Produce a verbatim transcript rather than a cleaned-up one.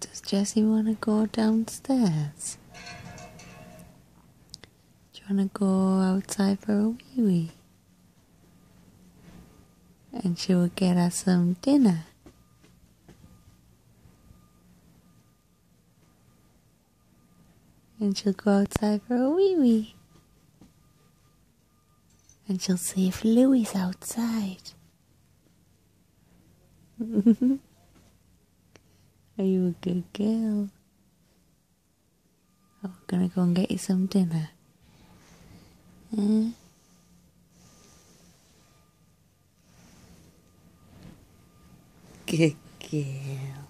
Does Jessie want to go downstairs? Do you want to go outside for a wee wee? And she will get us some dinner. And she'll go outside for a wee wee. And she'll see if Louie's outside. Are you a good girl? Oh, we're gonna go and get you some dinner. Eh? Good girl.